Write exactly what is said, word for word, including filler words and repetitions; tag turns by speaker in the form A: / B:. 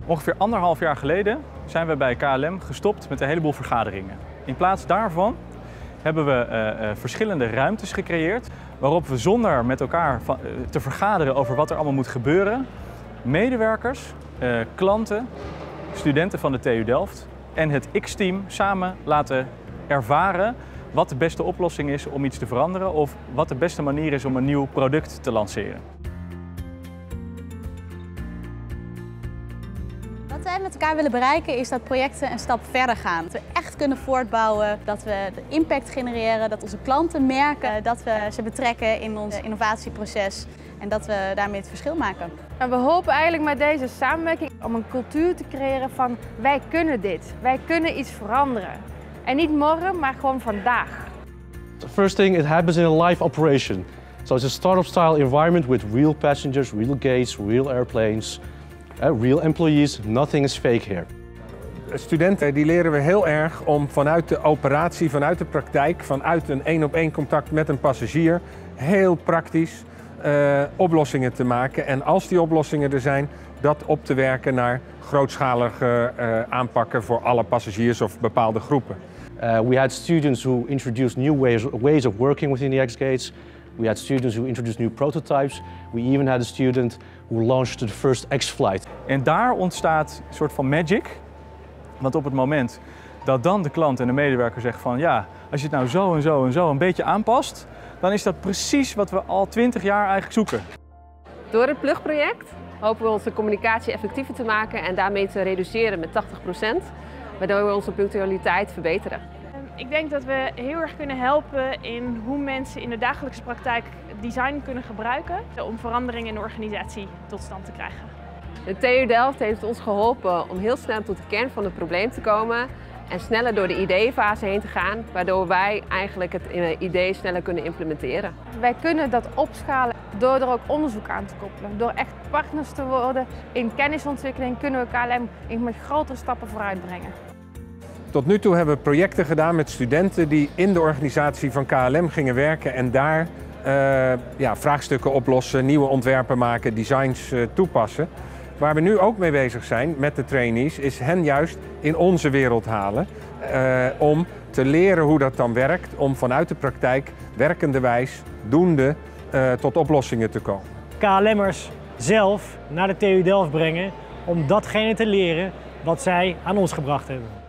A: Ongeveer anderhalf jaar geleden zijn we bij K L M gestopt met een heleboel vergaderingen. In plaats daarvan hebben we uh, uh, verschillende ruimtes gecreëerd waarop we zonder met elkaar uh, te vergaderen over wat er allemaal moet gebeuren, medewerkers, uh, klanten, studenten van de T U Delft en het X-team samen laten ervaren wat de beste oplossing is om iets te veranderen of wat de beste manier is om een nieuw product te lanceren.
B: Wat wij met elkaar willen bereiken is dat projecten een stap verder gaan. Dat we echt kunnen voortbouwen, dat we de impact genereren, dat onze klanten merken dat we ze betrekken in ons innovatieproces en dat we daarmee het verschil maken.
C: En we hopen eigenlijk met deze samenwerking om een cultuur te creëren van wij kunnen dit, wij kunnen iets veranderen. En niet morgen, maar gewoon vandaag.
D: The first thing, it happens in a live operation. So it's a startup style environment with real passengers, real gates, real airplanes. Uh, real employees, nothing is fake here.
E: Studenten die leren we heel erg om vanuit de operatie, vanuit de praktijk, vanuit een één-op-één contact met een passagier, heel praktisch uh, oplossingen te maken. En als die oplossingen er zijn, dat op te werken naar grootschalige uh, aanpakken voor alle passagiers of bepaalde groepen.
D: Uh, we had students who introduced new ways, ways of working within the X-Gates. We had students who introduced new prototypes. We even had a student who launched the first X-flight.
A: En daar ontstaat een soort van magic. Want op het moment dat dan de klant en de medewerker zeggen van ja, als je het nou zo en zo en zo een beetje aanpast, dan is dat precies wat we al twintig jaar eigenlijk zoeken.
F: Door het Plug-project hopen we onze communicatie effectiever te maken en daarmee te reduceren met tachtig procent, waardoor we onze punctualiteit verbeteren.
G: Ik denk dat we heel erg kunnen helpen in hoe mensen in de dagelijkse praktijk design kunnen gebruiken om veranderingen in de organisatie tot stand te krijgen.
F: De T U Delft heeft ons geholpen om heel snel tot de kern van het probleem te komen en sneller door de ideeënfase heen te gaan, waardoor wij eigenlijk het idee sneller kunnen implementeren.
C: Wij kunnen dat opschalen door er ook onderzoek aan te koppelen. Door echt partners te worden in kennisontwikkeling kunnen we K L M met grotere stappen vooruit brengen.
E: Tot nu toe hebben we projecten gedaan met studenten die in de organisatie van K L M gingen werken en daar uh, ja, vraagstukken oplossen, nieuwe ontwerpen maken, designs uh, toepassen. Waar we nu ook mee bezig zijn met de trainees is hen juist in onze wereld halen uh, om te leren hoe dat dan werkt, om vanuit de praktijk werkenderwijs, doende uh, tot oplossingen te komen.
H: K L M'ers zelf naar de T U Delft brengen om datgene te leren wat zij aan ons gebracht hebben.